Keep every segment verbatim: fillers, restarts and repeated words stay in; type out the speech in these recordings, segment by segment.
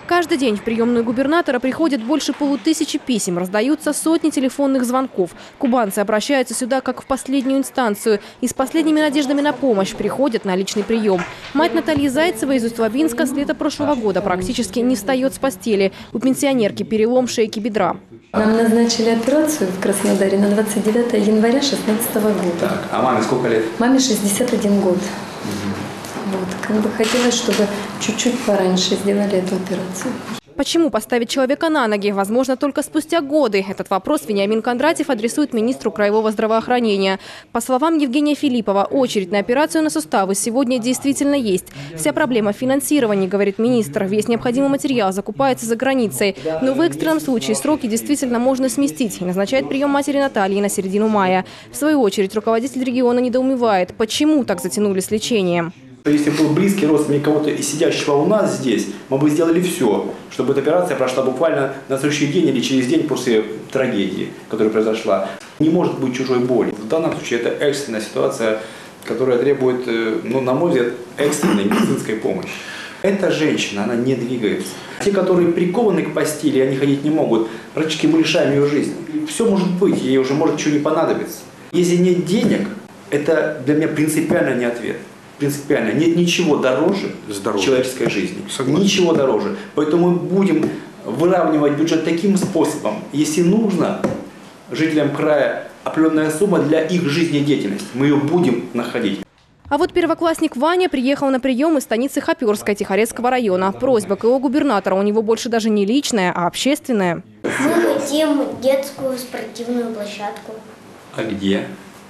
Каждый день в приемную губернатора приходит больше полутысячи писем, раздаются сотни телефонных звонков. Кубанцы обращаются сюда как в последнюю инстанцию и с последними надеждами на помощь приходят на личный прием. Мать Натальи Зайцевой из Усть-Лабинска с лета прошлого года практически не встает с постели. У пенсионерки перелом шейки бедра. Нам назначили операцию в Краснодаре на двадцать девятое января две тысячи шестнадцатого года. Так, а маме сколько лет? Маме шестьдесят один год. Вот, как бы хотелось, чтобы чуть-чуть пораньше сделали эту операцию. Почему поставить человека на ноги? Возможно, только спустя годы. Этот вопрос Вениамин Кондратьев адресует министру краевого здравоохранения. По словам Евгения Филиппова, очередь на операцию на суставы сегодня действительно есть. Вся проблема в финансировании, говорит министр. Весь необходимый материал закупается за границей. Но в экстренном случае сроки действительно можно сместить. И назначает прием матери Натальи на середину мая. В свою очередь, руководитель региона недоумевает, почему так затянули с лечением. Если был близкий родственник кого-то из сидящего у нас здесь, мы бы сделали все, чтобы эта операция прошла буквально на следующий день или через день после трагедии, которая произошла. Не может быть чужой боли. В данном случае это экстренная ситуация, которая требует, ну, на мой взгляд, экстренной медицинской помощи. Эта женщина, она не двигается. Те, которые прикованы к постели, они ходить не могут, практически мы лишаем ее жизни. Все может быть, ей уже может ничего не понадобиться. Если нет денег, это для меня принципиально не ответ. Принципиально. Нет ничего дороже Здоровье. человеческой жизни. Согласен. Ничего дороже. Поэтому мы будем выравнивать бюджет таким способом. Если нужно жителям края определенная сумма для их жизнедеятельности, мы ее будем находить. А вот первоклассник Ваня приехал на прием из станицы Хоперской Тихорецкого района. Просьба к его губернатору у него больше даже не личная, а общественная. Мы хотим детскую спортивную площадку. А где?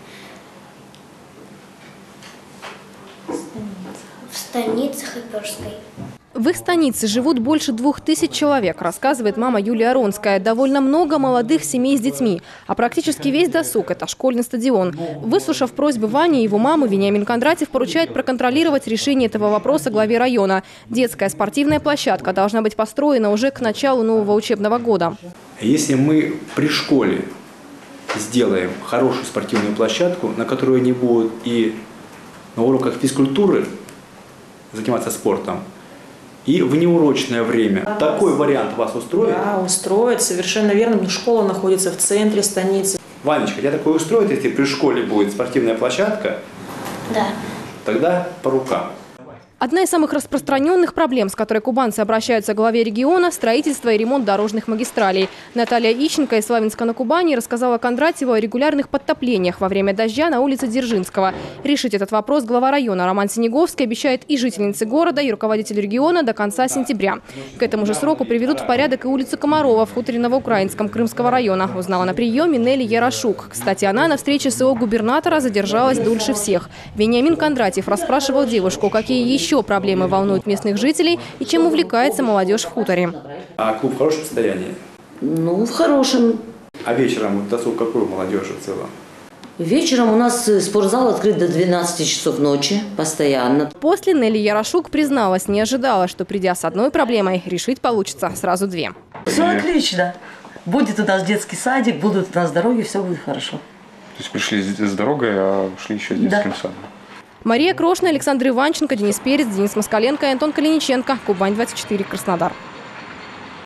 В станице Хоперской. В их станице живут больше двух тысяч человек, рассказывает мама Юлия Аронская. Довольно много молодых семей с детьми, а практически весь досуг – это школьный стадион. Выслушав просьбы Вани и его мамы, Вениамин Кондратьев поручает проконтролировать решение этого вопроса главе района. Детская спортивная площадка должна быть построена уже к началу нового учебного года. Если мы при школе сделаем хорошую спортивную площадку, на которой они будут и на уроках физкультуры заниматься спортом, и в неурочное время. Да, такой вариант вас устроит? Да, устроит, совершенно верно. Школа находится в центре станицы. Ванечка, тебя такое устроит, если при школе будет спортивная площадка? Да. Тогда по рукам. Одна из самых распространенных проблем, с которой кубанцы обращаются к главе региона – строительство и ремонт дорожных магистралей. Наталья Ищенко из Славянска на Кубани рассказала Кондратьеву о регулярных подтоплениях во время дождя на улице Дзержинского. Решить этот вопрос глава района Роман Синеговский обещает и жительнице города, и руководителю региона до конца сентября. К этому же сроку приведут в порядок и улицу Комарова в хуторе Новоукраинском Крымского района, узнала на приеме Нелли Ярошук. Кстати, она на встрече с СО губернатора задержалась дольше всех. Вениамин Кондратьев расспрашивал девушку, какие еще проблемы волнуют местных жителей и чем увлекается молодежь в хуторе. А клуб в хорошем состоянии? Ну, в хорошем. А вечером досуг какой у молодежи в целом? Вечером у нас спортзал открыт до двенадцати часов ночи, постоянно. После Нелли Ярошук призналась, не ожидала, что, придя с одной проблемой, решить получится сразу две. Все отлично. Будет у нас детский садик, будут у нас дороги, все будет хорошо. То есть пришли с дорогой, а ушли еще с детским да. садом? Мария Крошна, Александр Иванченко, Денис Перец, Денис Москаленко и Антон Калиниченко. Кубань двадцать четыре, Краснодар.